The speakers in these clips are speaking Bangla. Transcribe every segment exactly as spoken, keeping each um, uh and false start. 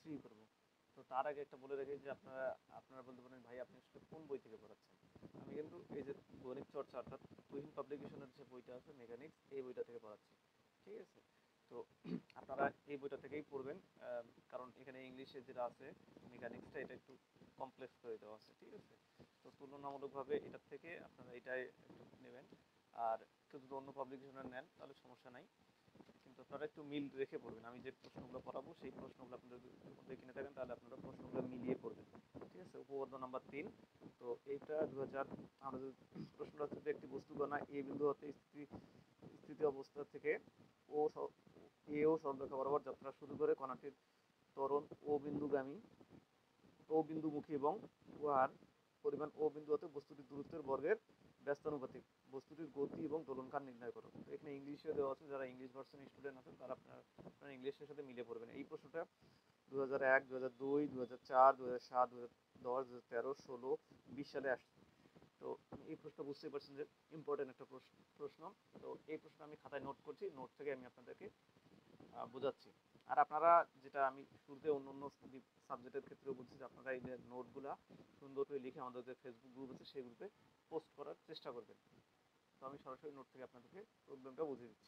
থ্রি করবো। তো তার আগে একটা বলে রাখি যে আপনারা আপনারা বলতে পারেন ভাই আপনি আসলে কোন বই থেকে পড়াচ্ছেন। আমি কিন্তু এই যে গণিত চর্চা অর্থাৎ তুহিন পাবলিকেশনের যে বইটা আছে মেকানিক্স, এই বইটা থেকে পড়াচ্ছি। ঠিক আছে? তো আপনারা এই বইটা থেকেই পড়বেন, আহ, কারণ এখানে ইংলিশে যেটা আছে মেকানিক্সটা এটা একটু কমপ্লেক্স করে দেওয়া আছে। ঠিক আছে? তো তুলনামূলকভাবে এটার থেকে আপনারা এটাই একটু নেবেন। আর কেউ যদি অন্য পাবলিকেশনের নেন তাহলে সমস্যা নাই, কিন্তু আপনারা একটু মিল রেখে পড়বেন। আমি যে প্রশ্নগুলো পড়াবো সেই প্রশ্নগুলো আপনারা যদি মধ্যে কিনে থাকেন তাহলে আপনারা প্রশ্নগুলো মিলিয়ে পড়বেন। ঠিক আছে? উপপাদ্য নাম্বার তিন। তো এইটা দু হাজার, আমরা যদি প্রশ্নটা হচ্ছে যে একটি বস্তু কণা এ বিন্দু হতে স্থিতি স্থিতি অবস্থা থেকে ও এ ও সরলরেখা বরাবর যাত্রা শুরু করে কণাটির ত্বরণ ও বিন্দুগামী ও বিন্দুমুখী এবং উহার পরিমাণ ও বিন্দু হতে বস্তুটির দূরত্বের বর্গের ব্যস্তানুপাতিক বস্তুটির গতি এবং দোলনকাল নির্ণয় করো। তো এখানে ইংলিশে দেওয়া আছে, যারা ইংলিশ ভার্সন স্টুডেন্ট আছেন তারা আপনার আপনার ইংলিশের সাথে মিলে পড়বেন। এই প্রশ্নটা দু হাজার এক, দু হাজার দুই, দু হাজার চার, দু হাজার সাত, দু হাজার দশ, দু হাজার তেরো, ষোলো, বিশ সালে আসছে। তো এই প্রশ্নটা বুঝতেই পারছেন যে ইম্পর্টেন্ট একটা প্রশ্ন। তো এই প্রশ্নটা আমি খাতায় নোট করছি, নোট থেকে আমি আপনাদেরকে বোঝাচ্ছি। আর আপনারা, যেটা আমি শুরুতে অন্য অন্য সাবজেক্টের ক্ষেত্রেও বলছি, যে আপনারা এই নোটগুলা সুন্দর করে লিখে আমাদের যে ফেসবুক গ্রুপ আছে সেই গ্রুপে পোস্ট করার চেষ্টা করবেন। তো আমি সরাসরি নোট থেকে আপনাদেরকে প্রবলেমটা বুঝিয়ে দিচ্ছি।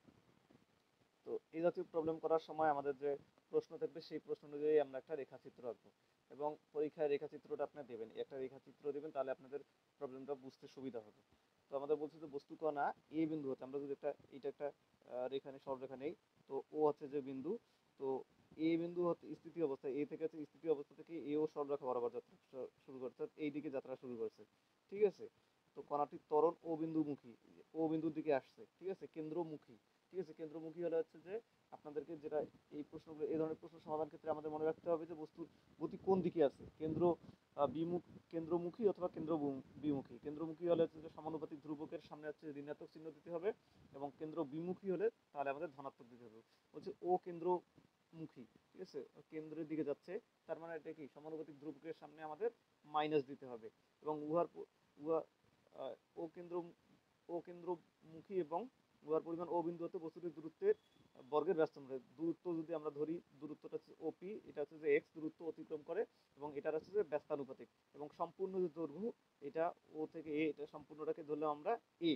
তো এই জাতীয় প্রবলেম করার সময় আমাদের যে প্রশ্ন থাকবে সেই প্রশ্ন অনুযায়ী আমরা একটা রেখাচিত্র আঁকবো, এবং পরীক্ষায় রেখাচিত্রটা আপনি দেবেন, একটা রেখাচিত্র দেবেন, তাহলে আপনাদের প্রবলেমটা বুঝতে সুবিধা হবে। তো আমাদের বলছে যে বস্তু কণা এ বিন্দু হতে, আমরা যদি একটা এটা একটা রেখা নেই, সরলরেখা নেই, তো ও হচ্ছে যে বিন্দু, তো এ বিন্দু হচ্ছে স্থিতি অবস্থা, এ থেকে হচ্ছে স্থিতি অবস্থা থেকে এ ও সরলরেখা বরাবর যাত্রা শুরু করছে, এই দিকে যাত্রা শুরু করছে। ঠিক আছে? তো কণাটির ত্বরণ ও বিন্দুমুখী, ও বিন্দুর দিকে আসছে। ঠিক আছে? কেন্দ্রমুখী। ঠিক আছে? কেন্দ্রমুখী হলে হচ্ছে যে আপনাদেরকে যেটা এই প্রশ্নগুলো, এই ধরনের প্রশ্ন সমাধান ক্ষেত্রে আমাদের মনে রাখতে হবে যে বস্তুর গতি কোন দিকে আছে, কেন্দ্র বিমুখ, কেন্দ্রমুখী অথবা কেন্দ্র বিমুখী। কেন্দ্রমুখী হলে হচ্ছে যে সমানুপাতিক ধ্রুবকের সামনে হচ্ছে ঋণাত্মক চিহ্ন দিতে হবে, এবং কেন্দ্র বিমুখী হলে তাহলে আমাদের ধনাত্মক দিতে হবে। বলছে ও কেন্দ্রমুখী, ঠিক আছে, কেন্দ্রের দিকে যাচ্ছে, তার মানে এটা কি সমানুপাতিক ধ্রুবকের সামনে আমাদের মাইনাস দিতে হবে, এবং উহার উহা ও কেন্দ্র ও কেন্দ্রমুখী এবং উহার পরিমাণ ও বিন্দু হতে বস্তুটির দূরত্বের বর্গের ব্যস্তানুপাতিক। দূরত্ব যদি আমরা ধরি, দূরত্বটা হচ্ছে ওপি, এটা হচ্ছে যে এক্স দূরত্ব অতিক্রম করে, এবং এটার হচ্ছে যে ব্যস্তানুপাতিক, এবং সম্পূর্ণ যে দৈর্ঘ্য এটা ও থেকে এ, এটা সম্পূর্ণটাকে ধরলাম আমরা এ,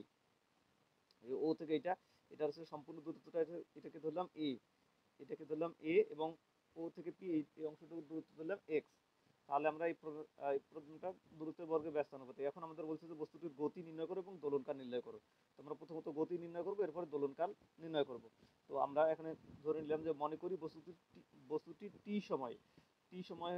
ও থেকে এটা, এটা হচ্ছে সম্পূর্ণ দূরত্বটা, এটাকে ধরলাম এ, এটাকে ধরলাম এ, এবং ও থেকে পি এই অংশটুকু দূরত্ব ধরলাম এক্স। তাহলে আমরা এই প্রবলেমটা দূরত্বের বর্গের ব্যস্তানুপাতিক। এখন আমাদের বলছে যে বস্তুটির গতি নির্ণয় করো এবং দোলনকাল নির্ণয় করো। তো আমরা প্রথমত গতি নির্ণয় করবো, এরপরে দোলনকাল নির্ণয় করব। তো আমরা এখানে ধরে নিলাম যে মনে করি বস্তুটি বস্তুটি টি সময় টি সময়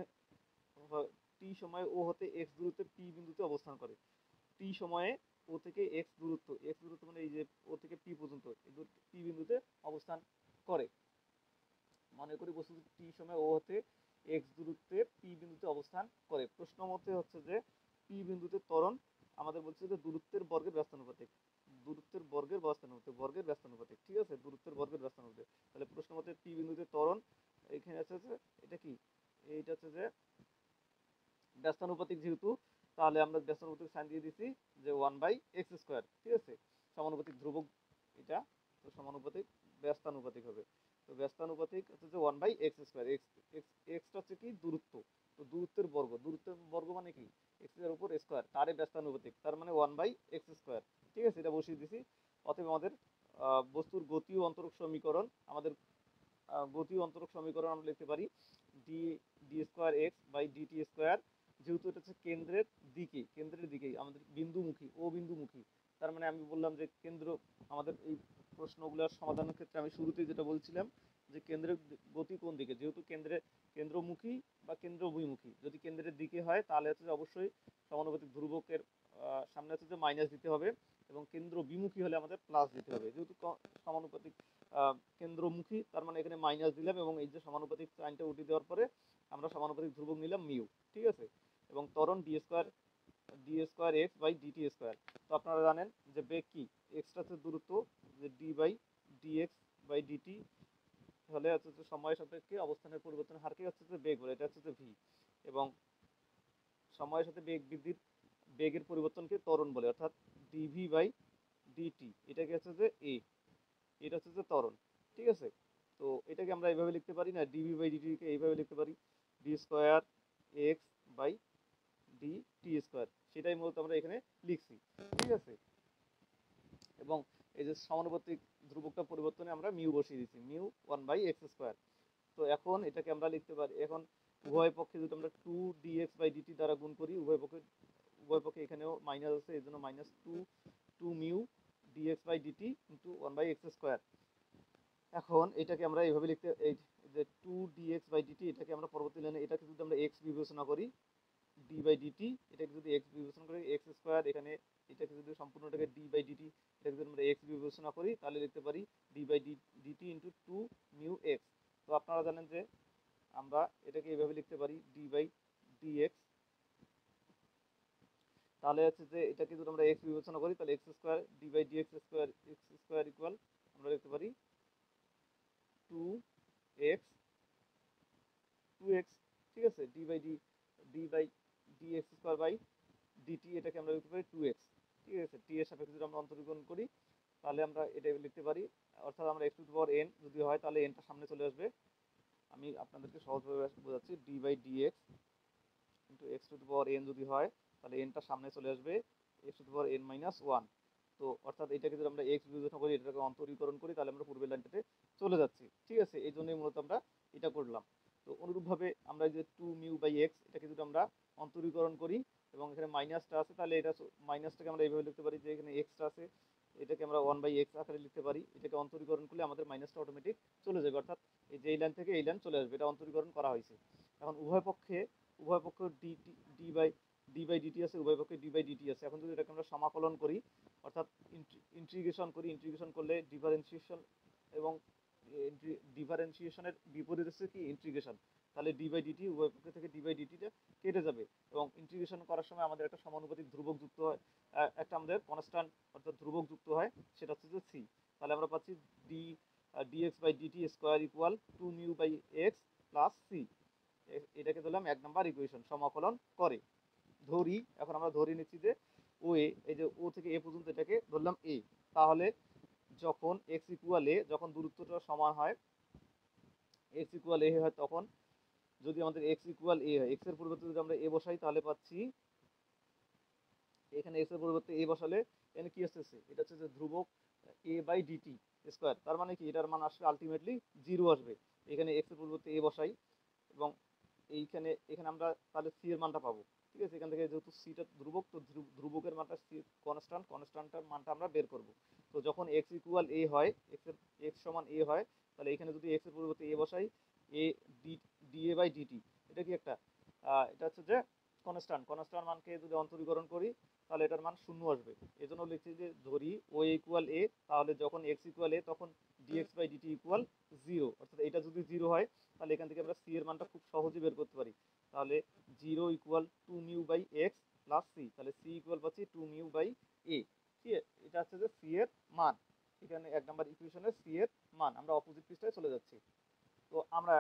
টি সময়ে ও হতে এক্স দূরত্বে পি বিন্দুতে অবস্থান করে। টি সময়ে ও থেকে এক্স দূরত্ব, এক্স দূরত্ব মানে এই যে ও থেকে পি পর্যন্ত পি বিন্দুতে অবস্থান করে। মনে করি বস্তুটি টি সময় ও হতে এক্স দূরত্বে পি বিন্দুতে অবস্থান করে। প্রশ্ন মতে হচ্ছে যে পি বিন্দুতে ত্বরণ আমাদের বলছে যে দূরত্বের বর্গের ব্যস্তানুপাতিক, দূরত্বের বর্গের ব্যস্তানুপাতিক, বর্গের ব্যস্তানুপাতিক। ঠিক আছে? দূরত্বের বর্গের ব্যস্তানুপাতিক। তাহলে প্রশ্ন মতে পি বিন্দুতে ত্বরণ এখানে আছে যে এটা কি, এইটা হচ্ছে যে ব্যস্তানুপাতিক, যেহেতু তাহলে আমরা ব্যস্তানুপাতিক সাইন দিয়ে দিছি যে ওয়ান বাই এক্স স্কোয়ার। ঠিক আছে? সমানুপাতিক ধ্রুবক এটা, তো সমানুপাতিক ব্যস্তানুপাতিক হবে। তো ব্যস্তানুপাতিক হচ্ছে যে one by x square, x x এক্সটা হচ্ছে কি দূরত্ব, তো দূরত্বের বর্গ, দূরত্বের বর্গ মানে কি এক্স এর উপর স্কোয়ার, তারে ব্যস্তানুপাতিক, তার মানে ওয়ান বাই এক্স স্কোয়ার। ঠিক আছে? এটা বসিয়ে দিছি। অতএব আমাদের বস্তুর গতি ও অন্তরক সমীকরণ, আমাদের গতি ও অন্তরক সমীকরণ আমরা লিখতে পারি d d square x by d t square, যেহেতু এটা হচ্ছে কেন্দ্রের দিকে, কেন্দ্রের দিকে আমাদের বিন্দুমুখী, ও বিন্দুমুখী, তার মানে আমি বললাম যে কেন্দ্র, আমাদের এই প্রশ্নগুলোর সমাধানের ক্ষেত্রে আমি শুরুতেই যেটা বলছিলাম যে কেন্দ্রের গতি কোন দিকে, যেহেতু কেন্দ্রে কেন্দ্রমুখী বা কেন্দ্র অভিমুখী, যদি কেন্দ্রের দিকে হয় তাহলে হচ্ছে অবশ্যই সমানুপাতিক ধ্রুবকের সামনে হচ্ছে যে মাইনাস দিতে হবে, এবং কেন্দ্র বিমুখী হলে আমাদের প্লাস দিতে হবে। যেহেতু সমানুপাতিক কেন্দ্রমুখী, তার মানে এখানে মাইনাস দিলাম, এবং এই যে সমানুপাতিক সাইনটা উঠিয়ে দেওয়ার পরে আমরা সমানুপাতিক ধ্রুবক নিলাম মিউ। ঠিক আছে? এবং ত্বরণ d square d square x by d t square. তো আপনারা জানেন যে বেগ কি, এক্সটা হচ্ছে দূরত্ব, যে d by d x by d t হলে হচ্ছে যে সময় সাপেক্ষে অবস্থানের পরিবর্তনের হারকে হচ্ছে যে বেগ বলে, এটা হচ্ছে যে ভি, এবং সময়ের সাথে বেগ বৃদ্ধির বেগের পরিবর্তনকে ত্বরণ বলে, অর্থাৎ ডিভি বাই ডিটি, এটাকে হচ্ছে যে এ, এটা হচ্ছে যে ত্বরণ। ঠিক আছে? তো তো এটাকে আমরা এইভাবে লিখতে পারি না, ডিবি বাই ডিটি কে এইভাবে লিখতে পারি, d square x by d t square, সেটাই মূলত আমরা এখানে লিখছি। ঠিক আছে, এবং এই যে সমানুপাতিক ধ্রুবকটা পরিবর্তনে আমরা মিউ বসিয়ে দিচ্ছি, mu one by x square. তো এখন এটাকে আমরা লিখতে পারি, এখন উভয় পক্ষে যদি আমরা two d x by d t দ্বারা গুণ করি, উভয় পক্ষে উভয় পক্ষে এখানেও মাইনাস আছে, এই জন্য minus two two mu d x by d t into one by x square. এখন এটাকে আমরা এইভাবে লিখতে, এই যে টু ডিএক্স বাই ডিটি এটাকে আমরা পরবর্তী লাইনে এটাকে যদি আমরা এক্স বিবেচনা করি, ডি বাই ডিটি এটাকে যদি এক্স বিবেচনা করি, এক্স স্কোয়ার, এখানে এটাকে যদি সম্পূর্ণটাকে ডি বাই ডিটি এটাকে যদি আমরা এক্স বিবেচনা করি, তাহলে লিখতে পারি d by d t into two mu x. তো আপনারা জানেন যে আমরা এটাকে এইভাবে লিখতে পারি ডি বাই ডিএক্স, তাহলে হচ্ছে যে এটাকে যদি আমরা এক্স বিবেচনা করি তাহলে x square d by d x square x square equal আমরা লিখতে পারি টু এক্স টু এক্স। ঠিক আছে, d by d d by d x square by d t এটাকে আমরা লিখতে পারি টু এক্স। ঠিক আছে, টি এর সাপেক্ষে যদি আমরা অন্তরীকরণ করি তাহলে আমরা এটা লিখতে পারি, অর্থাৎ আমরা x to the power n যদি হয় তাহলে এনটা সামনে চলে আসবে। আমি আপনাদেরকে সহজভাবে বোঝাচ্ছি, d by d x into x to the power n যদি হয় তাহলে এনটা সামনে চলে আসবে x to the power n minus one. তো অর্থাৎ এটাকে যদি আমরা এক্স বিবেচনা করি, এটাকে অন্তরীকরণ করি, তাহলে আমরা পূর্বের লাইনটাতে চলে যাচ্ছি। ঠিক আছে, এই জন্যই মূলত আমরা এটা করলাম। তো অনুরূপভাবে আমরা যে টু মিউ বাই এক্স এটাকে যদি আমরা অন্তরীকরণ করি এবং এখানে মাইনাসটা আছে, তাহলে এটা মাইনাসটাকে আমরা এইভাবে লিখতে পারি যে এখানে এক্সটা আছে, এটাকে আমরা ওয়ান বাই এক্স আকারে লিখতে পারি। এটাকে অন্তরীকরণ করলে আমাদের মাইনাসটা অটোমেটিক চলে যাবে, অর্থাৎ এই যে এই লাইন থেকে এই লাইন চলে আসবে, এটা অন্তরীকরণ করা হয়েছে। এখন উভয় পক্ষে উভয় পক্ষ d d by d by d t আছে, উভয় পক্ষে ডি বাই ডিটি আছে। এখন যদি এটাকে আমরা সমাকলন করি, অর্থাৎ ইন্টিগ্রেশন করি, ইন্টিগ্রেশন করলে ডিফারেন্সিয়েশন এবং ডিফারেন্সিয়েশনের বিপরীত হচ্ছে কি ইন্টিগ্রেশন, তাহলে ডি বাই ডিটি উভয় পক্ষ থেকে ডি বাই ডিটিটা কেটে যাবে, এবং ইন্টিগ্রেশন করার সময় আমাদের একটা সমানুপাতিক ধ্রুবক যুক্ত হয়, একটা আমাদের কনস্ট্যান্ট অর্থাৎ ধ্রুবক যুক্ত হয়, সেটা হচ্ছে যে সি। তাহলে আমরা পাচ্ছি d d x by d t square equal two mu by x plus c. এটাকে ধরলাম এক নাম্বার ইকুয়েশন সমাকলন করে। ধরি, এখন আমরা ধরে নিচ্ছি যে ও এ, এই যে ও থেকে এ পর্যন্ত এটাকে ধরলাম এ, তাহলে যখন এক্স ইকুয়াল এ, যখন দূরত্বটা সমান হয়, এক্স ইকুয়াল এ হয়, তখন যদি আমাদের এক্স ইকুয়াল এ হয়, এক্স এর পরিবর্তে যদি আমরা এ বসাই তাহলে পাচ্ছি এখানে এক্স এর পরিবর্তে এ বসালে এখানে কি আসতেছে, এটা হচ্ছে যে ধ্রুবক এ বাই ডিটি স্কোয়ার। তার মানে কি এটার মান আসবে আলটিমেটলি জিরো আসবে। এখানে এক্স এর পরিবর্তে এ বসাই এবং এইখানে এখানে আমরা তাহলে সি এর মানটা পাবো। ঠিক আছে, এখান থেকে যেহেতু সিটা ধ্রুবক, তো ধ্রুবকের মানটা সি কনস্ট্যান্ট, কনস্ট্যান্টের মানটা আমরা বের করব। তো যখন এক্স ইকুয়াল এ হয়, এক্স এর এক্স সমান এ হয়, তাহলে এখানে যদি এক্স এর পরিবর্তে এ বসাই, a d d a by d t, এটা কি একটা এটা হচ্ছে যে কনস্ট্যান্ট, কনস্ট্যান্ট মানকে যদি অন্তরীকরণ করি তাহলে এটার মান শূন্য আসবে। এই জন্য লিখছি যে ধরি ও ইকুয়াল এ, তাহলে যখন এক্স ইকুয়াল এ তখন d x by d t equal zero, অর্থাৎ এটা যদি জিরো হয় তাহলে এখান থেকে আমরা সি এর মানটা খুব সহজে বের করতে পারি। তাহলে zero equal two mu by x plus c, তাহলে সি ইকুয়াল পাচ্ছি টু মিউ বাই এ। ঠিক আছে, এটা হচ্ছে যে সি এর মান, এখানে এক নাম্বার ইকুয়েশনের সি এর মান। আমরা অপোজিট পৃষ্ঠায় চলে যাচ্ছি। তো আমরা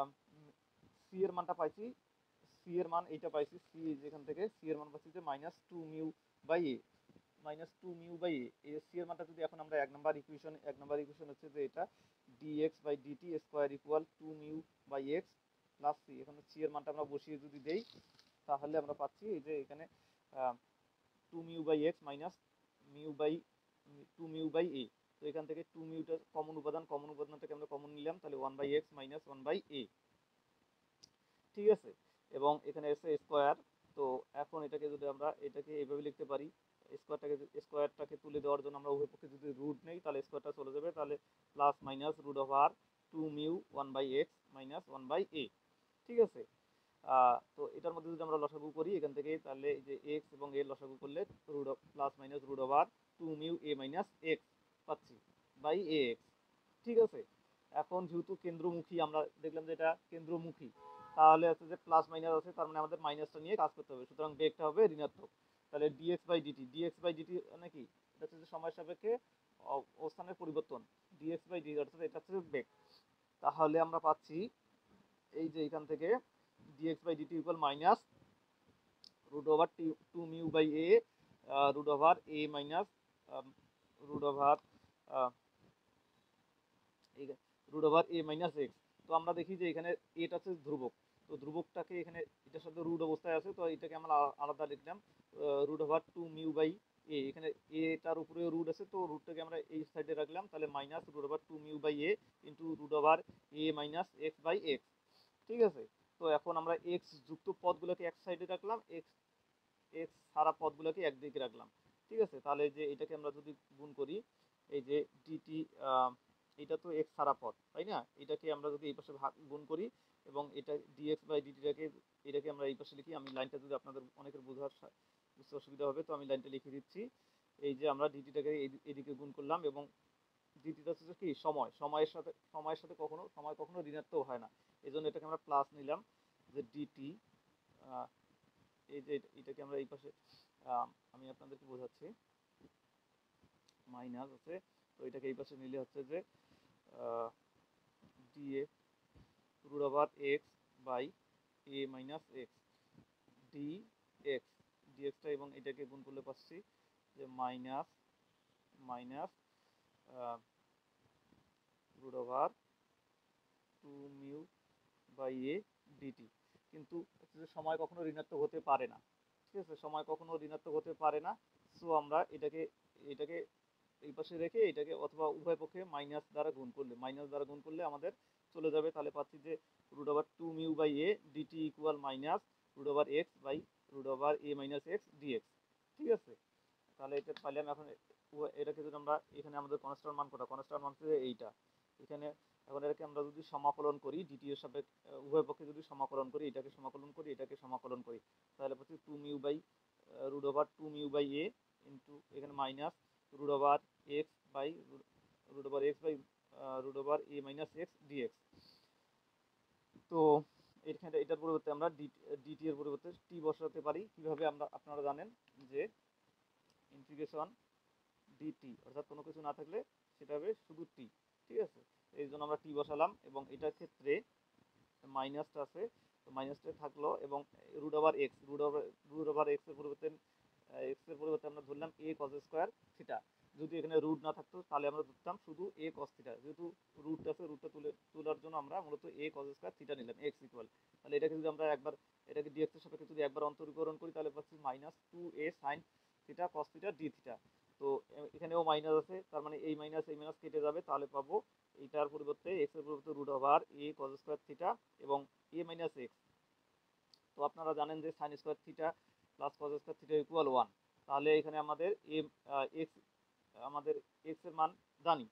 সি এর মানটা পাইছি, সি এর মান এইটা পাইছি, সি যেখান থেকে সি এর মান পাচ্ছি যে minus two mu by a, minus two mu by a. C এর মানটা যদি এখন আমরা এক নাম্বার ইকুয়েশন, এক নাম্বার ইকুয়েশন হচ্ছে যে এটা d x by d t square equal two mu by x plus c. এখন সি এর মানটা আমরা বসিয়ে যদি দেই তাহলে আমরা পাচ্ছি এই যে এখানে two mu by x minus mu by two mu by a. তো এখান থেকে টু মিউটা কমন উপাদান, কমন উপাদানটাকে আমরা কমন নিলাম, তাহলে one by x minus one by a. ঠিক আছে, এবং এখানে এসে স্কোয়ার। তো এখন এটাকে যদি আমরা এটাকে এইভাবে লিখতে পারি, স্কোয়ারটাকে স্কোয়ারটাকে তুলে দেওয়ার জন্য আমরা উভয় পক্ষে যদি রুট নেই তাহলে স্কোয়ারটা চলে যাবে, তাহলে plus minus root over two mu one by x minus one by a. ঠিক আছে, তো এটার মধ্যে যদি আমরা লসাগু করি এখান থেকে, তাহলে এই যে এক্স এবং এর লসাগু করলে root plus minus root over two mu a minus x পাচ্ছি বাই এ এক্স। ঠিক আছে, এখন যেহেতু কেন্দ্রমুখী, আমরা দেখলাম যে এটা কেন্দ্রমুখী, তাহলে হচ্ছে যে প্লাস মাইনাস আছে, তার মানে আমাদের মাইনাসটা নিয়ে কাজ করতে হবে, সুতরাং বেগটা হবে ঋণাত্মক। তাহলে d x by d t, d x by d t মানে কি, এটা হচ্ছে যে সময়ের সাপেক্ষে অবস্থানের পরিবর্তন, ডিএক্স বাই ডিটি অর্থাৎ এটা হচ্ছে বেগ। তাহলে আমরা পাচ্ছি এই যে এখান থেকে d x by d t equal minus root over two mu by a root over a minus root over root over a minus x. তো আমরা দেখি যে এখানে এটা হচ্ছে ধ্রুবক, তো ধ্রুবকটাকে এখানে এটার সাথে রুট অবস্থায় আছে, তো এটাকে আমরা আলাদা লিখলাম root over two mu by a. এখানে এটার উপরে রুট আছে, তো রুটটাকে আমরা এই সাইডে রাখলাম, তাহলে minus root over two mu by a into root over a minus x by x. ঠিক আছে, তো এখন আমরা এক্স যুক্ত পদগুলোকে এক সাইডে রাখলাম, এক্স এক্স সারা পদগুলোকে একদিকে রাখলাম। ঠিক আছে, তাহলে যে এটাকে আমরা যদি গুণ করি, এই যে ডিটি, এটা তো এক্স সারা পদ তাই না, এটাকে আমরা যদি এই পাশে ভাগ গুণ করি এবং এটা ডিএক্স বাই ডিটিটাকে এটাকে আমরা এই পাশে লিখি। আমি লাইনটা যদি আপনাদের অনেকের বোঝার বুঝতে অসুবিধা হবে, তো আমি লাইনটা লিখে দিচ্ছি। এই যে আমরা ডিটিটাকে এদিকে গুণ করলাম এবং ডিটিটা হচ্ছে কি সময়, সময়ের সাথে সময়ের সাথে কখনো সময় কখনো ঋণাত্মক হয় না, এই জন্য এটাকে আমরা প্লাস নিলাম যে ডিটি। এই যে এটাকে আমরা এই পাশে আমি আপনাদেরকে বোঝাচ্ছি, মাইনাস আছে, তো এটাকে এই পাশে নিলে হচ্ছে যে d a root over x by a minus x d x ডিএক্সটা, এবং এটাকে গুণ করলে পাচ্ছি যে minus minus root over two mu by a d t. কিন্তু সময় কখনো ঋণাত্মক হতে পারে না, ঠিক আছে, সময় কখনো ঋণাত্মক হতে পারে না। সো আমরা এটাকে এটাকে এই পাশে রেখে এটাকে অথবা উভয় পক্ষে মাইনাস দ্বারা গুণ করলে মাইনাস দ্বারা গুণ করলে আমাদের চলে যাবে, তাহলে পাচ্ছি যে root over two mu by a d t equal minus root over x by root over a minus x d x. ঠিক আছে, তাহলে এটা পাইলাম। এখন এটাকে যদি আমরা এখানে আমাদের কনস্ট্যান্ট মান কত, কনস্ট্যান্ট মান হচ্ছে এইটা এখানে। এখন এটাকে আমরা যদি সমাকলন করি, ডিটি এর সাপেক্ষে উভয় পক্ষে যদি সমাকলন করি, এটাকে সমাকলন করি এটাকে সমাকলন করি, তাহলে পাচ্ছি two mu by root over two mu by a into এখানে minus root over x by root over x by root over a minus x d x. তো এখানে এটার পরিবর্তে আমরা ডিটি এর পরিবর্তে টি বসাতে পারি। কিভাবে আমরা আপনারা জানেন যে ইন্টিগ্রেশন ডিটি, অর্থাৎ কোনো কিছু না থাকলে সেটা হবে শুধু টি। ঠিক আছে, এই জন্য আমরা টি বসালাম এবং এটার ক্ষেত্রে মাইনাসটা আছে, তো মাইনাসটা থাকলো এবং root over x root over root over x এর পরিবর্তে এক্স এর পরিবর্তে আমরা ধরলাম এ কজ স্কোয়ার থিটা। যদি এখানে রুট না থাকতো তাহলে আমরা ধরতাম শুধু এ কজ থিটা, যেহেতু রুট আছে রুটটা তুলে তোলার জন্য আমরা মূলত এ কজ স্কোয়ার থিটা নিলাম এক্স ইকুয়াল। তাহলে এটাকে যদি আমরা একবার এটাকে ডিএক্স এর সাপেক্ষে যদি একবার অন্তরীকরণ করি তাহলে পাচ্ছি minus two a sine theta cos theta d theta. তো এখানেও মাইনাস আছে, তার মানে এই মাইনাস এই মাইনাস কেটে যাবে, তাহলে পাবো এইটার পরিবর্তে এক্স এর পরিবর্তে root over a cos square theta এবং এ মাইনাস এক্স। তো আপনারা জানেন যে sine square theta plus cos square theta equal one. তাহলে এখানে আমাদের এ এক্স আমাদের এক্স এর মান জানি,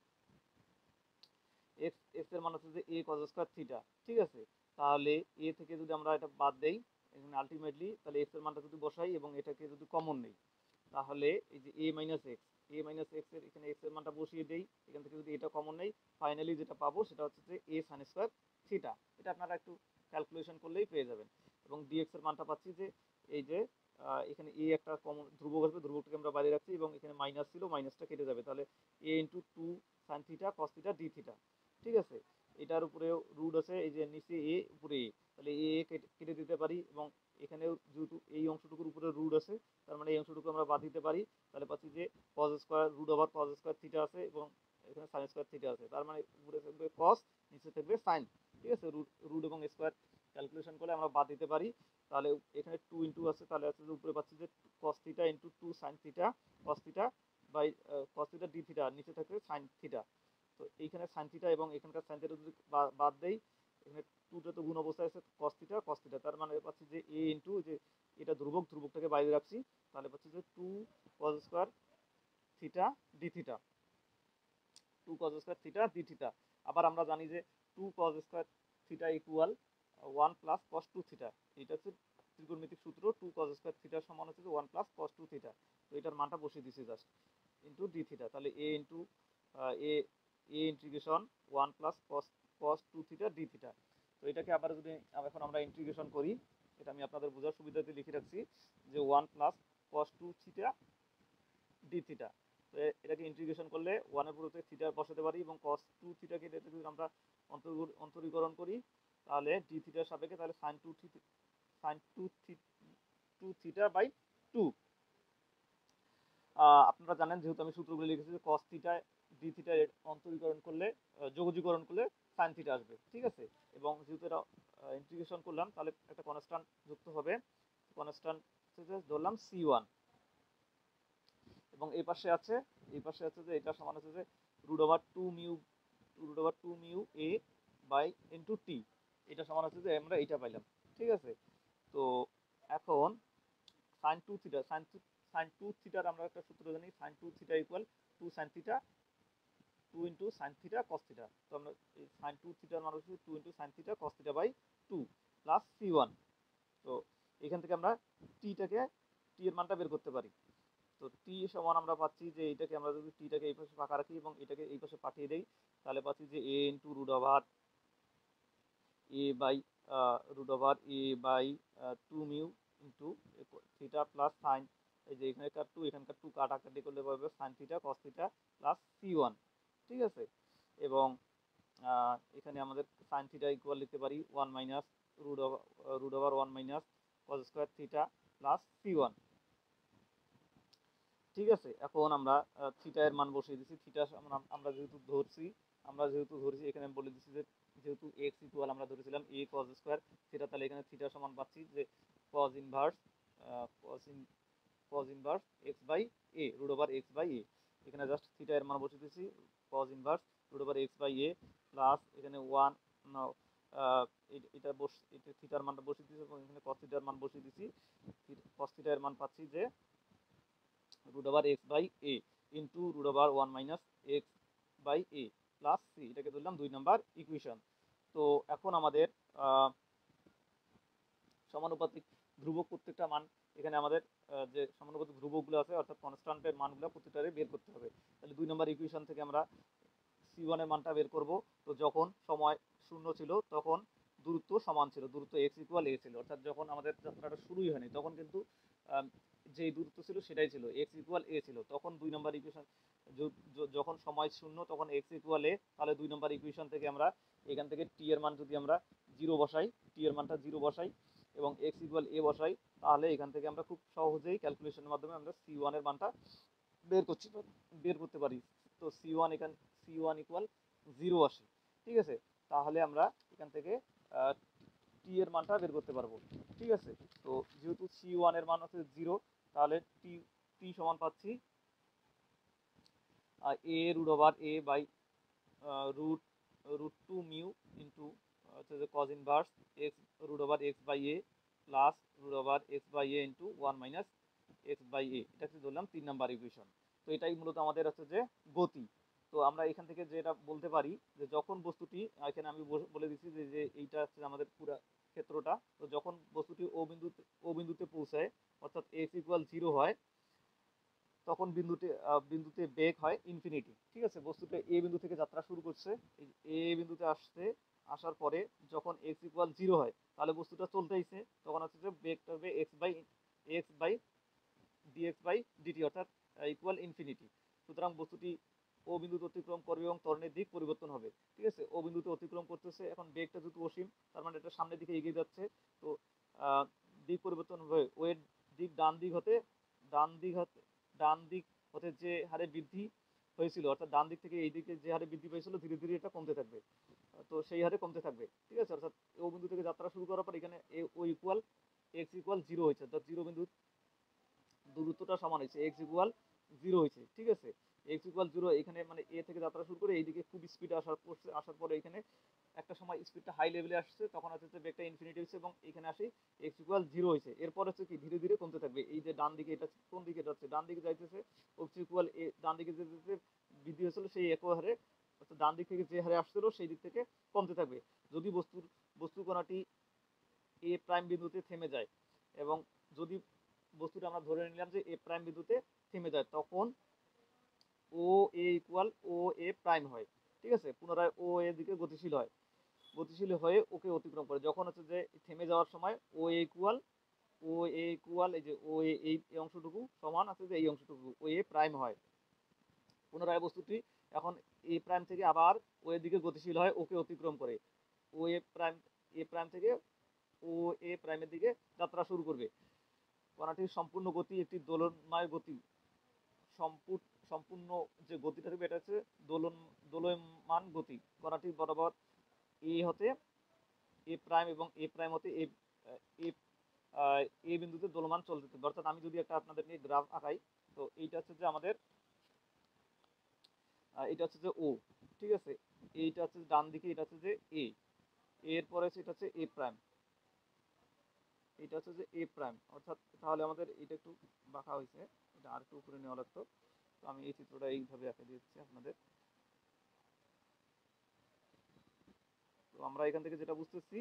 এক্স এক্স এর মান হচ্ছে যে এ কজ স্কোয়ার থিটা। ঠিক আছে, তাহলে এ থেকে যদি আমরা এটা বাদ দেই এখানে আলটিমেটলি, তাহলে এক্স এর মানটা যদি বসাই এবং এটাকে যদি কমন নেই, তাহলে এই যে a minus x a minus x এর এখানে এক্স এর মানটা বসিয়ে দেই, এখান থেকে যদি এটা কমন নেই, ফাইনালি যেটা পাবো সেটা হচ্ছে যে এ সাইন স্কোয়ার থিটা। এটা আপনারা একটু ক্যালকুলেশন করলেই পেয়ে যাবেন। এবং ডিএক্স এর মানটা পাচ্ছি যে এই যে এখানে এ একটা কমন ধ্রুবক আসবে, ধ্রুবকটাকে আমরা বাইরে রাখছি এবং এখানে মাইনাস ছিল মাইনাসটা কেটে যাবে, তাহলে a into two sine theta cos theta d theta. ঠিক আছে, এটার উপরে রুট আছে, এই যে নিচে এ উপরে এ, তাহলে এ কেটে দিতে পারি এবং এখানেও যেহেতু এই অংশটুকুর উপরে রুট আছে তার মানে এই অংশটুকু আমরা বাদ দিতে পারি, তাহলে পাচ্ছি যে cos square root over cos square theta আছে এবং এখানে সাইন স্কোয়ার থিটা আছে, তার মানে উপরে থাকবে কস নিচে থাকবে সাইন। ঠিক আছে, রুট রুট এবং স্কোয়ার ক্যালকুলেশন করলে আমরা বাদ দিতে পারি, তাহলে এখানে টু ইন্টু আছে, তাহলে আছে যে উপরে পাচ্ছি যে cos theta into two sine theta cos theta by cos theta d theta, নিচে থাকবে সাইন থিটা। তো এইখানে সাইন থিটা এবং এখানকার সাইন থিটা যদি বাদ দেই, এখানে টুটা তো গুণ অবস্থায় আছে কস থিটা কস থিটা, তার মানে পাচ্ছি যে এ ইন্টু যে এটা ধ্রুবক ধ্রুবকটাকে বাইরে রাখছি, তাহলে পাচ্ছি যে two cos square theta d theta two cos square theta d theta. আবার আমরা জানি যে two cos square theta equal one plus cos two theta, এটা হচ্ছে ত্রিকোণমিতিক সূত্র, টু কজ স্কোয়ার থিটার সমান হচ্ছে যে one plus cos two theta. তো এটার মানটা বসিয়ে দিচ্ছি জাস্ট ইন্টু ডি থিটা, তাহলে a into a a integration one plus cos cos two theta d theta. তো এটাকে আবার যদি এখন আমরা ইন্টিগ্রেশন করি, এটা আমি আপনাদের বোঝার সুবিধাতে লিখে রাখছি যে one plus cos two theta d theta. তো এটাকে ইন্টিগ্রেশন করলে ওয়ানের পরিবর্তে থিটা বসাতে পারি এবং কস টু থিটাকে যদি আমরা অন্তরীকরণ করি তাহলে ডি থিটার সাপেক্ষে, তাহলে sine two theta sine two two theta by two. আপনারা জানেন যেহেতু আমি সূত্রগুলো লিখেছি যে কস থিটা ডি থিটা অন্তরীকরণ করলে যোগজীকরণ করলে সাইন থিটা আসবে, ঠিক আছে। এবং যেহেতু এটা ইন্টিগ্রেশন করলাম তাহলে একটা কনস্ট্যান্ট যুক্ত হবে, কনস্ট্যান্ট ধরলাম সি ওয়ান, এবং এই পাশে আছে এই পাশে আছে যে এটা সমান হচ্ছে যে root over two mu root over two mu a by into t, এটা সমান হচ্ছে যে আমরা এইটা পাইলাম, ঠিক আছে। তো এখন sine two theta sine sine two থিটার আমরা একটা সূত্র জানি, sine two theta equal two sine theta two into sine theta cos theta. তো আমরা এই সাইন টু থিটার মান হচ্ছে two into sine theta cos theta by two plus c one. তো এখান থেকে আমরা টিটাকে টি এর মানটা বের করতে পারি। তো টি সমান আমরা পাচ্ছি যে এইটাকে আমরা যদি টিটাকে এই পাশে ফাঁকা রাখি এবং এটাকে এই পাশে পাঠিয়ে দেই, তাহলে পাচ্ছি যে a into root over a by root over a by two mu into theta plus sine, এই যে এখানকার টু এখানকার টু কাটাকাটি করলে পাবে sine theta cos theta plus c one, ঠিক আছে। এবং এখানে আমাদের সাইন থিটা ইকুয়াল লিখতে পারি one minus root over root over one minus cos square theta plus c one, ঠিক আছে। এখন আমরা থিটা এর মান বসিয়ে দিচ্ছি, থিটা আমরা যেহেতু ধরছি আমরা যেহেতু ধরছি এখানে বলে দিচ্ছি যে যেহেতু এক্স ইকুয়াল আমরা ধরেছিলাম এ কস স্কোয়ার থিটা, তাহলে এখানে থিটা সমান পাচ্ছি যে cos inverse cos in cos inverse x by a root over x by a. এখানে জাস্ট থিটা এর মান বসিয়ে দিচ্ছি cos inverse root over x by a plus এখানে ওয়ান এটা বস এটা থিটার মানটা বসিয়ে দিচ্ছি এবং এখানে কস থিটার মান বসিয়ে দিচ্ছি। কস থিটা এর মান পাচ্ছি যে root over x by a into root over one minus x by a plus c, এটাকে ধরলাম দুই নাম্বার ইকুয়েশন। তো এখন আমাদের সমানুপাতিক ধ্রুবক প্রত্যেকটা মান এখানে আমাদের যে সমানুপাতিক ধ্রুবকগুলো আছে অর্থাৎ কনস্ট্যান্টের মানগুলো প্রত্যেকটারে বের করতে হবে। তাহলে দুই নম্বর ইকুয়েশন থেকে আমরা সি ওয়ান এর মানটা বের করব। তো যখন সময় শূন্য ছিল তখন দূরত্ব সমান ছিল, দূরত্ব এক্স ইকুয়াল এ ছিল, অর্থাৎ যখন আমাদের যাত্রাটা শুরুই হয়নি তখন কিন্তু যে দূরত্ব ছিল সেটাই ছিল, এক্স ইকুয়াল এ ছিল। তখন দুই নম্বর ইকুয়েশন যখন সময় শূন্য তখন এক্স ইকুয়াল এ, তাহলে দুই নম্বর ইকুয়েশন থেকে আমরা এখান থেকে টি এর মান যদি আমরা জিরো বসাই, টি এর মানটা জিরো বসাই এবং এক্স ইকুয়াল এ বসাই, তাহলে এখান থেকে আমরা খুব সহজেই ক্যালকুলেশনের মাধ্যমে আমরা সি ওয়ান এর মানটা বের করছি বের করতে পারি। তো সি ওয়ান এখান সি ওয়ান ইকুয়াল জিরো আসে, ঠিক আছে। তাহলে আমরা এখান থেকে টি এর মানটা বের করতে পারবো, ঠিক আছে। তো যেহেতু সি ওয়ান এর মান হচ্ছে জিরো, তাহলে টি টি সমান পাচ্ছি a root over a by root root two mu into হচ্ছে যে cos inverse x root over x by a plus root over x by a into one minus x by a, এটা হচ্ছে ধরলাম তিন নাম্বার ইকুয়েশন। তো এটাই মূলত আমাদের হচ্ছে যে গতি। তো আমরা এখান থেকে যেটা বলতে পারি যে যখন বস্তুটি এখানে আমি বলে দিচ্ছি যে যে এইটা হচ্ছে আমাদের পুরো ক্ষেত্রটা, তো যখন বস্তুটি ও বিন্দুতে ও বিন্দুতে পৌঁছায় অর্থাৎ এক্স ইকুয়াল জিরো হয় তখন বিন্দুতে বিন্দুতে বেগ হয় ইনফিনিটি, ঠিক আছে। বস্তুটা এ বিন্দু থেকে যাত্রা শুরু করছে, এ বিন্দুতে আসছে, আসার পরে যখন এক্স ইকুয়াল জিরো হয় তাহলে বস্তুটা চলতেইছে, তখন হচ্ছে যে বেগটা হবে x by x by d x by d t অর্থাৎ ইকুয়াল ইনফিনিটি। সুতরাং বস্তুটি ও বিন্দুতে অতিক্রম করবে এবং ত্বরণের দিক পরিবর্তন হবে, ঠিক আছে। ও বিন্দুতে অতিক্রম করতেছে, এখন বেগটা যেহেতু অসীম তার মানে এটা সামনের দিকে এগিয়ে যাচ্ছে, তো দিক পরিবর্তন হবে, ওয়ের দিক ডান দিক হতে ডান দিক হতে ডান দিক হতে যে হারে বৃদ্ধি হয়েছিল অর্থাৎ ডান দিক থেকে এই দিকে যে হারে বৃদ্ধি পেয়েছিল ধীরে ধীরে এটা কমতে থাকবে, তো সেই হারে কমতে থাকবে, ঠিক আছে। অর্থাৎ ও বিন্দু থেকে যাত্রা শুরু করার পর এখানে ও ইকুয়াল এক্স ইকুয়াল জিরো হয়েছে, অর্থাৎ জিরো বিন্দু দূরত্বটা সমান হয়েছে এক্স ইকুয়াল জিরো হয়েছে, ঠিক আছে। এক্স ইকুয়াল জিরো এখানে মানে এ থেকে যাত্রা শুরু করে এইদিকে খুব স্পিড আসার পড়ছে, আসার পরে এখানে একটা সময় স্পিডটা হাই লেভেলে আসছে, তখন হচ্ছে বেগটা ইনফিনিটি হচ্ছে এবং এখানে আসি এক্স ইকুয়াল জিরো হয়েছে। এরপর হচ্ছে কি ধীরে ধীরে কমতে থাকবে, এই যে ডান দিকে এটা কোন দিকে যাচ্ছে, ডান দিকে যাইতেছে এক্স ইকুয়াল এ, ডান দিকে যে বৃদ্ধি হয়েছিল সেই একই হারে অর্থাৎ ডান দিক থেকে যে হারে আসছিল সেই দিক থেকে কমতে থাকবে। যদি বস্তুর বস্তু কণাটি এ প্রাইম বিন্দুতে থেমে যায় এবং যদি বস্তুটা আমরা ধরে নিলাম যে এ প্রাইম বিন্দুতে থেমে যায়, তখন ও এ ইকুয়াল ও এ প্রাইম হয়, ঠিক আছে। পুনরায় ও এর দিকে গতিশীল হয়, গতিশীল হয়ে ওকে অতিক্রম করে, যখন হচ্ছে যে থেমে যাওয়ার সময় ও এ ইকুয়াল ও এ ইকুয়াল এই যে ও এ এই অংশটুকু সমান আছে যে এই অংশটুকু ও এ প্রাইম হয়। পুনরায় বস্তুটি এখন এ প্রাইম থেকে আবার ও এর দিকে গতিশীল হয় ওকে অতিক্রম করে, ও এ প্রাইম এ প্রাইম থেকে ও এ প্রাইমের দিকে যাত্রা শুরু করবে। কণাটির সম্পূর্ণ গতি একটি দোলনময় গতি, সম্পূর্ণ যে গতিটা থাকবে এটা হচ্ছে দোলন দোলয়মান গতি, কণাটি বরাবর এ হতে এ প্রাইম এবং এ প্রাইম হতে এ এ এ বিন্দুতে দোলমান চলতে থাকবে। অর্থাৎ আমি যদি একটা আপনাদেরকে গ্রাফ আঁকাই, তো এইটা হচ্ছে যে আমাদের এটা হচ্ছে যে ও, ঠিক আছে, এইটা হচ্ছে ডান দিকে, এটা হচ্ছে যে এ, এরপরে এটা হচ্ছে এ প্রাইম, এটা হচ্ছে যে এ প্রাইম। অর্থাৎ তাহলে আমাদের এটা একটু বাঁকা হয়েছে, এটা আর একটু উপরে নেওয়া লাগতো। তো আমি এই চিত্রটা এইভাবে এঁকে দিচ্ছি আপনাদের। তো আমরা এখান থেকে যেটা বুঝতেছি,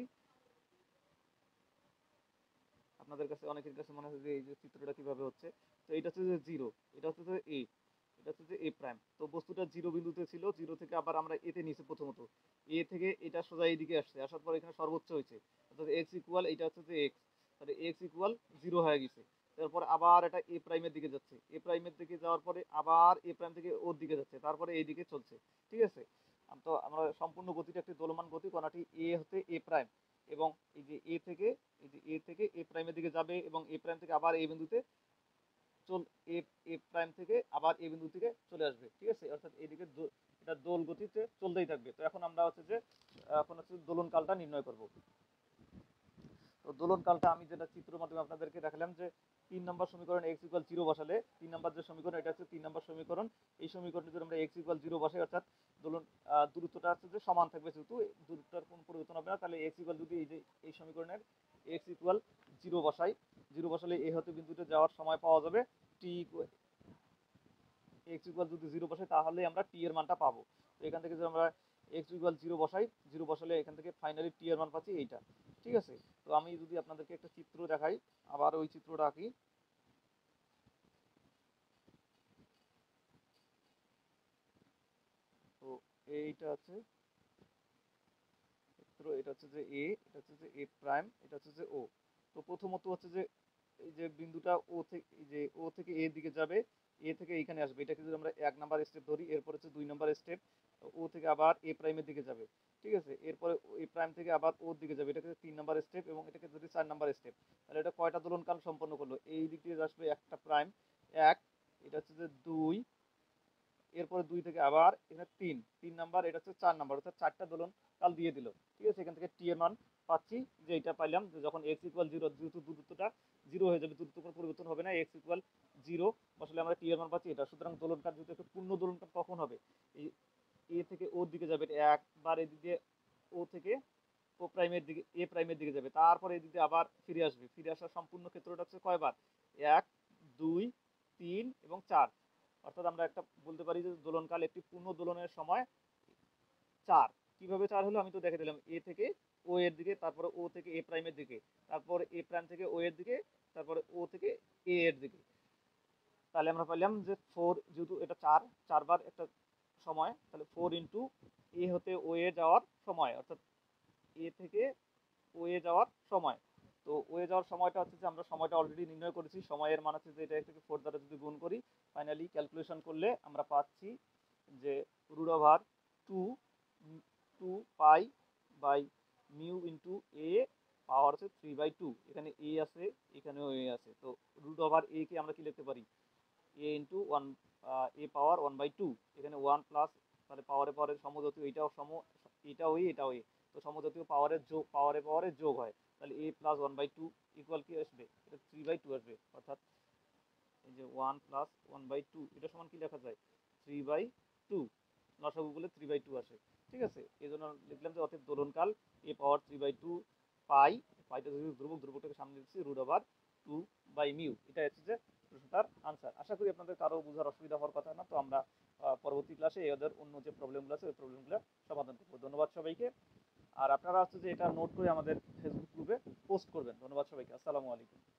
আপনাদের কাছে অনেকের কাছে মনে হয় যে এই যে চিত্রটা কিভাবে হচ্ছে, তো এটা হচ্ছে যে জিরো, এটা হচ্ছে যে এ, এটা হচ্ছে যে এ প্রাইম। তো বস্তুটা জিরো বিন্দুতে ছিল, জিরো থেকে আবার আমরা এতে নিয়েছি প্রথমত, এ থেকে এটা সোজা এইদিকে আসছে, আসার পর এখানে সর্বোচ্চ হয়েছে, অর্থাৎ এক্স ইকুয়াল, এটা হচ্ছে যে এক্স, তাহলে এক্স ইকুয়াল জিরো হয়ে গেছে। তারপর আবার এটা এ প্রাইমের দিকে যাচ্ছে, এ প্রাইমের দিকে যাওয়ার পরে আবার এ প্রাইম থেকে ওর দিকে যাচ্ছে, তারপরে এই দিকে চলছে, ঠিক আছে। তো আমরা সম্পূর্ণ গতিটা একটি দোলমান গতি, কণাটি এ হতে এ প্রাইম এবং এই যে এ থেকে এই যে এ থেকে এ প্রাইমের দিকে যাবে এবং এ প্রাইম থেকে আবার এ বিন্দুতে চল এ এ প্রাইম থেকে আবার এ বিন্দু থেকে চলে আসবে, ঠিক আছে। অর্থাৎ এইদিকে এটা দোল গতিতে চলতেই থাকবে। তো এখন আমরা হচ্ছে যে এখন হচ্ছে দোলন কালটা নির্ণয় করব। তো দোলন কালটা আমি যেটা চিত্রের মাধ্যমে আপনাদেরকে দেখালাম, যে তিন নম্বর সমীকরণ এক্স ইকুয়াল জিরো বসালে, তিন নম্বর যে সমীকরণ এটা হচ্ছে তিন নম্বর সমীকরণ, এই সমীকরণে যদি আমরা এক্স ইকুয়াল জিরো বসাই, অর্থাৎ দোলন দূরত্বটা হচ্ছে যে সমান থাকবে, যেহেতু দূরত্বটার কোনো পরিবর্তন হবে না, তাহলে এক্স ইকুয়াল যদি এই যে এই সমীকরণের এক্স ইকুয়াল জিরো বসাই, জিরো বসালে এ হতে বিন্দুতে যাওয়ার সময় পাওয়া যাবে টি, এক্স ইকুয়াল যদি জিরো বসাই তাহলে আমরা টি এর মানটা পাবো। তো এখান থেকে যদি আমরা এক্স ইকুয়াল জিরো বসাই, জিরো বসালে এখান থেকে ফাইনালি টি এর মান পাচ্ছি এইটা, ঠিক আছে। তো আমি যদি আপনাদেরকে একটা চিত্র দেখাই, আবার ওই চিত্রটা আঁকি। তো এইটা আছে চিত্র, এটা হচ্ছে যে এ, এটা হচ্ছে যে এ প্রাইম, এটা হচ্ছে যে ও। তো প্রথমত হচ্ছে যে এই যে বিন্দুটা ও থেকে, এই যে ও থেকে এ দিকে যাবে, এ থেকে এইখানে আসবে, এটাকে যদি আমরা এক নাম্বার স্টেপ ধরি, এরপর হচ্ছে দুই নাম্বার স্টেপ, ও থেকে আবার এ প্রাইমের দিকে যাবে, ঠিক আছে। এরপরে এ প্রাইম থেকে আবার ওর দিকে যাবে, এটাকে তিন নাম্বার স্টেপ, এবং এটাকে যদি চার নাম্বার স্টেপ, তাহলে এটা কয়টা দোলনকাল সম্পন্ন করলো, এই দিক দিয়ে আসবে একটা প্রাইম এক, এটা হচ্ছে যে দুই, এরপরে দুই থেকে আবার এখানে তিন, তিন নাম্বার, এটা হচ্ছে চার নাম্বার, অর্থাৎ চারটা দোলন কাল দিয়ে দিল, ঠিক আছে। এখান থেকে টি এর মান পাচ্ছি, যে এটা পাইলাম যে যখন এক্স ইকুয়াল জিরো, যেহেতু দূরত্বটা জিরো হয়ে যাবে, দূরত্ব কোনো পরিবর্তন হবে না, এক্স ইকুয়াল জিরো বসলে আমরা টি এর মান পাচ্ছি এটা। সুতরাং দোলনকাল যেহেতু একটা পূর্ণ দোলনকাল কখন হবে, এই এ থেকে ওর দিকে যাবে, এটা একবার এদিকে ও থেকে ও প্রাইমের দিকে, এ প্রাইমের দিকে যাবে, তারপরে এদিকে আবার ফিরে আসবে, ফিরে আসার সম্পূর্ণ ক্ষেত্রটা হচ্ছে কয়বার, এক, দুই, তিন এবং চার। অর্থাৎ আমরা একটা বলতে পারি যে দোলনকাল একটি পূর্ণ দোলনের সময় চার। কিভাবে চার হলো আমি তো দেখে দিলাম, এ থেকে ও এর দিকে, তারপরে ও থেকে এ প্রাইমের দিকে, তারপর এ প্রাইম থেকে ও এর দিকে, তারপরে ও থেকে এ এর দিকে। তাহলে আমরা পাইলাম যে ফোর, যেহেতু এটা চার, চারবার একটা সময়, তাহলে ফোর ইন্টু এ হতে ও এ যাওয়ার সময়, অর্থাৎ এ থেকে ও এ যাওয়ার সময়। তো ও এ যাওয়ার সময়টা হচ্ছে যে আমরা সময়টা অলরেডি নির্ণয় করেছি, সময়ের মান হচ্ছে যে এটা থেকে ফোর দ্বারা যদি গুণ করি, ফাইনালি ক্যালকুলেশন করলে আমরা পাচ্ছি যে root over two two pi by mu into a power হচ্ছে থ্রি বাই টু, এখানে এ আছে, এখানেও এ আছে, তো রুট ওভার এ কে আমরা কি লিখতে পারি, a into one, a power one by two, এখানে ওয়ান প্লাস, তাহলে পাওয়ারে পাওয়ারের সমজাতীয়, এটাও সম, এটাও এ এটাও এ, তো সমজাতীয় পাওয়ারের যোগ, পাওয়ারে পাওয়ারের যোগ হয়, তাহলে a plus one by two equal কি আসবে, এটা থ্রি বাই টু আসবে। অর্থাৎ এই যে one plus one by two, এটা সমান কি লেখা যায়, থ্রি বাই টু, লসাগু বলে থ্রি বাই টু আসে, ঠিক আছে। এই জন্য লিখলাম যে অর্থাৎ দোলনকাল a power three by two pi, পাইটা যদি ধ্রুবক, ধ্রুবকটাকে সামনে দিচ্ছি, root over two by mu, এটা হচ্ছে যে প্রশ্নটার আনসার। আশা করি আপনাদের কারো বোঝার অসুবিধা হওয়ার কথা না। তো আমরা পরবর্তী ক্লাসে এদের অন্য যে প্রবলেমগুলো আছে ওই প্রবলেমগুলো সমাধান করবো। ধন্যবাদ সবাইকে। আর আপনারা হচ্ছে যে এটা নোট করে আমাদের ফেসবুক গ্রুপে পোস্ট করবেন। ধন্যবাদ সবাইকে, আসসালামু আলাইকুম।